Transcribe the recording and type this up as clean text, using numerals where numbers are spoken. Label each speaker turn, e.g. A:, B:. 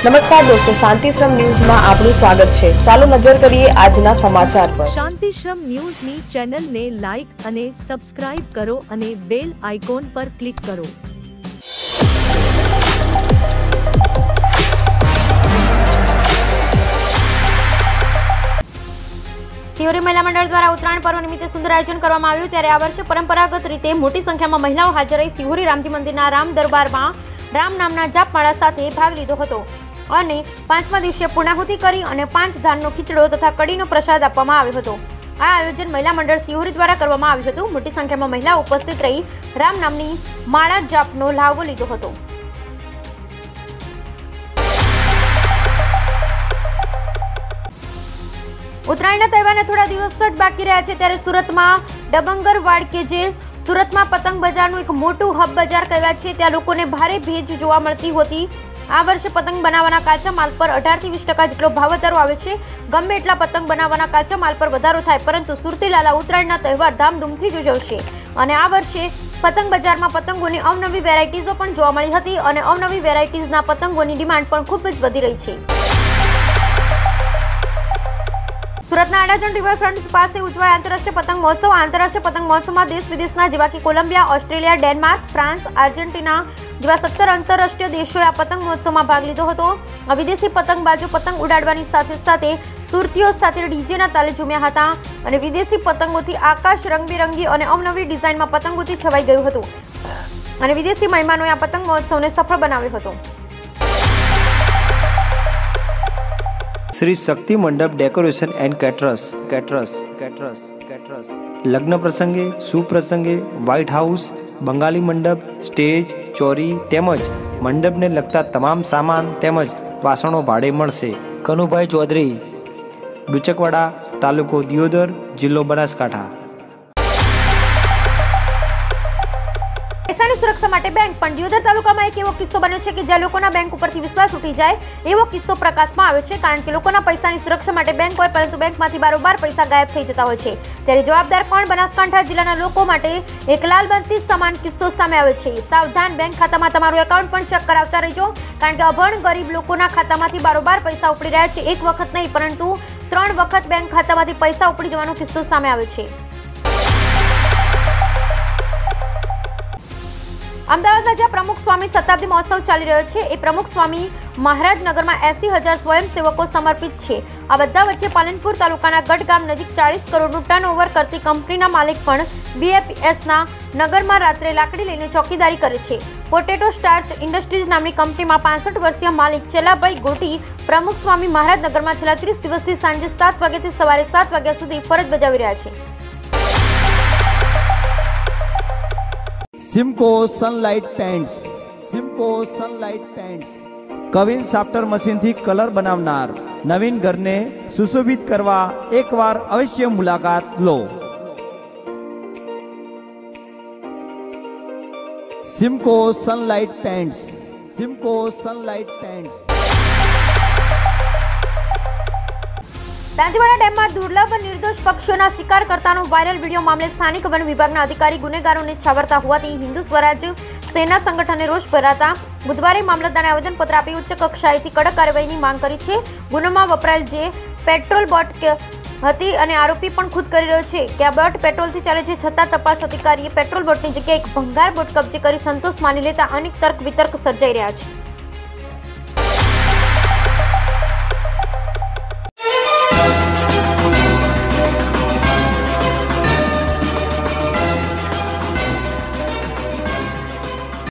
A: नमस्कार दोस्तों, शांतिश्रम न्यूज में आपનું સ્વાગત છે। ચાલો નજર કરીએ આજના સમાચાર પર।
B: શાંતિશ્રમ ન્યૂઝની ચેનલને લાઈક અને સબસ્ક્રાઇબ કરો અને બેલ આઇકોન પર ક્લિક કરો।
C: સિહોરી મહિલા મંડળ દ્વારા ઉત્તરાયણ पर्व નિમિત્તે સુંદર આયોજન કરવામાં આવ્યું ત્યારે આ વર્ષે પરંપરાગત રીતે મોટી સંખ્યામાં મહિલાઓ હાજર રહી સિહોરી રામજી મંદિરના રામ દરબારમાં રામ નામના જાપમાળા સાથે ભાગ લીધો હતો અને પાંચમા દિવસે પૂર્ણાહુતિ કરી અને 5 ધાનનો ખીચડો તથા કડીનો પ્રસાદ આપવામાં આવ્યો હતો। આ આયોજન મહિલા મંડળ સિહોરી દ્વારા કરવામાં આવ્યું હતું। મોટી સંખ્યામાં મહિલાઓ ઉપસ્થિત રહી રામ નામની માળા જાપનો લાવો લીધો હતો। ઉત્તરાયણના તહેવારને થોડા દિવસ જ બાકી રહ્યા છે ત્યારે સુરતમાં ડબંગરવાડ કે જે સુરતમાં પતંગ બજારનું એક મોટું હબ બજાર કહેવાય છે ત્યાં લોકોને ભારે ભીડ જોવા મળતી હોતી। આ વર્ષે પતંગ બનાવવાના કાચા માલ પર 18 થી 20% જેટલો ભાવ વધારો આવે છે। ગમે એટલા પતંગ બનાવવાના કાચા માલ પર વધારો થાય પરંતુ સુરતી લાલા ઉત્તરાયણના તહેવાર ધામધૂમથી જ ઉજવશે અને આ વર્ષે પતંગ બજારમાં પતંગોની અવનવી વેરાયટીઝો પણ જોવા મળી હતી અને અવનવી વેરાયટીઝના પતંગોની ડિમાન્ડ પણ ખૂબ જ વધી રહી છે। સુરતના આડાજણ રિવરફ્રન્ટ પાસે ઉજવાય આંતરરાષ્ટ્રીય પતંગ મહોત્સવ। આંતરરાષ્ટ્રીય પતંગ મહોત્સવમાં દેશ વિદેશના જેવા કે Colombia, Australia, Denmark, France, Argentina જેવા 17 આંતરરાષ્ટ્રીય દેશોએ આ પતંગ મહોત્સવમાં ભાગ લીધો હતો। આ વિદેશી પતંગબાજો પતંગ ઉડાડવાની સાથે સાથે સુરતીઓ સાથે ડીજેના તાલે ઝૂમ્યા હતા અને વિદેશી પતંગોથી આકાશ રંગબેરંગી અને અવનવી ડિઝાઇનમાં પતંગોથી છવાઈ ગયું હતું અને વિદેશી મહેમાનોએ આ પતંગ મહોત્સવને સફળ બનાવ્યો હતો।
D: श्री शक्ति मंडप डेकोरेशन एंड कैटरर्स लग्न प्रसंगे शुभ प्रसंगे व्हाइट हाउस बंगाली मंडप स्टेज चोरी तेमज मंडप ने लगता तमाम सामान तेमज वासणों भाड़े मळशे। कनुभाई चौधरी, डुचकवाड़ा, तालुको दियोदर, जिल्लो बनासकांठा।
C: પૈસાની સુરક્ષા માટે બેંક પણ દિયોદર તાલુકામાં એક એવો કિસ્સો બન્યો છે કે જ્યાં લોકોના બેંક ઉપરથી વિશ્વાસ ઉઠી જાય એવો કિસ્સો પ્રકાશમાં આવ્યો છે કારણ કે લોકોના પૈસાની સુરક્ષા માટે બેંક હોય પરંતુ બેંકમાંથી બારોબાર પૈસા ગાયબ થઈ જતા હોય છે। ત્યારે જવાબદાર કોણ? બનાસકાંઠા જિલ્લાના લોકો માટે એક લાલબત્તી સમાન કિસ્સો સામે આવ્યો છે। સાવધાન, બેંક ખાતામાં તમારું એકાઉન્ટ પણ ચેક કરાવતા રહેજો કારણ કે અભણ ગરીબ લોકોના ખાતામાંથી બારોબાર પૈસા ઉપડી રહ્યા છે। એક વખત નહીં પરંતુ 3 વખત બેંક ખાતામાંથી પૈસા ઉપડી જવાનો કિસ્સો સામે આવ્યો છે। અમદાવાદમાં જ્યાં પ્રમુખ સ્વામી શતાબ્દી મહોત્સવ ચાલી રહ્યો છે એ પ્રમુખ સ્વામી મહારાજનગરમાં 80,000 સ્વયંસેવકો સમર્પિત છે। આ બધા વચ્ચે પાલનપુર તાલુકાના ગઢ ગામ નજીક 40 કરોડનું ટર્નઓવર કરતી કંપનીના માલિક પણ BFSના નગરમાં રાત્રે લાકડી લઈને ચોકીદારી કરે છે। પોટેટો સ્ટાર્ચ ઇન્ડસ્ટ્રીઝ નામની કંપનીમાં 65 વર્ષીય માલિક ચેલાભાઈ ગોટી પ્રમુખ સ્વામી મહારાજનગરમાં છેલ્લા 30 દિવસથી સાંજે 7 વાગ્યાથી સવારે 7 વાગ્યા સુધી ફરજ બજાવી રહ્યા છે।
E: सिमको सनलाइट पेंट्स कविन साफ्टर मशीन थी कलर बनावनार नवीन घर ने सुशोभित करवा एक बार अवश्य मुलाकात लो। Simco Sunlight paints.
C: દાંતીવાડા ડેમમાં દુર્લભ નિર્દોષ પક્ષીઓના શિકાર કરતાનો વાયરલ વિડીયો મામલે સ્થાનિક વન વિભાગના અધિકારી ગુનેગારોને છાવરતા હોવાથી હિન્દુ સ્વરાજ સેના સંગઠને રોષ ભરાતા બુધવારે મામલતદારને આવેદનપત્ર આપી ઉચ્ચ કક્ષાએથી કડક કાર્યવાહીની માંગ કરી છે। ગુનામાં વપરાયેલ જે પેટ્રોલ બોટ હતી અને આરોપી પણ ખુદ કરી રહ્યો છે કે આ બોટ પેટ્રોલથી ચાલે છે છતાં તપાસ અધિકારીએ પેટ્રોલ બોટની જગ્યાએ એક ભંગાર બોટ કબજે કરી સંતોષ માની લેતા અનેક તર્ક વિતર્ક સર્જાઈ રહ્યા છે।